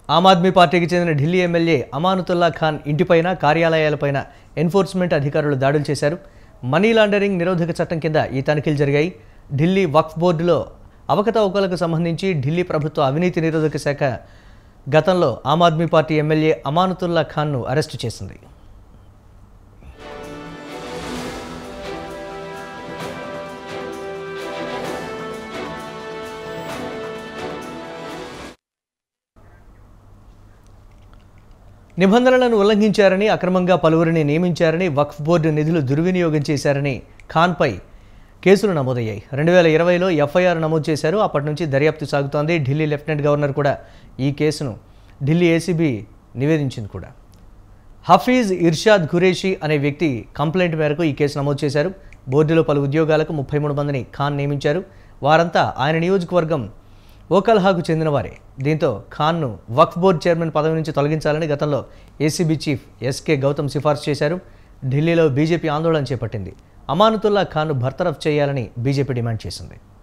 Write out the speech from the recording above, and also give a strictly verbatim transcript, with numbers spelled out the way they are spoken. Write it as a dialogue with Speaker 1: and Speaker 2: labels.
Speaker 1: ఆమ్ ఆద్మీ పార్టీకి చెందిన ఢిల్లీ ఎమ్మెల్యే అమానతుల్లా ఖాన్ ఇంటిపైన కార్యాలయాలపైన ఎన్ఫోర్స్మెంట్ అధికారులు దాడులు చేశారు. మనీ లాండరింగ్ నిరోధక చట్టం కింద ఈ తనిఖీలు జరిగాయి. ఢిల్లీ వక్ఫ్ బోర్డులో అవకతవకలకు సంబంధించి ఢిల్లీ ప్రభుత్వ అవినీతి నిరోధక శాఖ గతంలో ఆమ్ ఆద్మీ పార్టీ ఎమ్మెల్యే అమానతుల్లా ఖాన్ను అరెస్టు చేసింది. నిబంధనలను ఉల్లంఘించారని, అక్రమంగా పలువురిని నియమించారని, వక్ఫ్ బోర్డు నిధులు దుర్వినియోగం చేశారని ఖాన్పై కేసులు నమోదయ్యాయి. రెండు వేల ఇరవైలో ఎఫ్ఐఆర్ నమోదు చేశారు. అప్పటి నుంచి దర్యాప్తు సాగుతోంది. ఢిల్లీ లెఫ్టినెంట్ గవర్నర్ కూడా ఈ కేసును ఢిల్లీ ఏసీబీ నివేదించింది కూడా. హఫీజ్ ఇర్షాద్ ఖురేషీ అనే వ్యక్తి కంప్లైంట్ మేరకు ఈ కేసు నమోదు చేశారు. బోర్డులో పలు ఉద్యోగాలకు ముప్పై మూడు మందిని ఖాన్ నియమించారు. వారంతా ఆయన నియోజకవర్గం ఓకల్హాకు చెందినవారే. దీంతో ఖాన్ను వక్ఫ్ బోర్డు చైర్మన్ పదవి నుంచి తొలగించాలని గతంలో ఏసీబీ చీఫ్ ఎస్కే గౌతమ్ సిఫార్సు చేశారు. ఢిల్లీలో బీజేపీ ఆందోళన చేపట్టింది. అమానతుల్లా ఖాన్ను బర్తరఫ్ చేయాలని బీజేపీ డిమాండ్ చేసింది.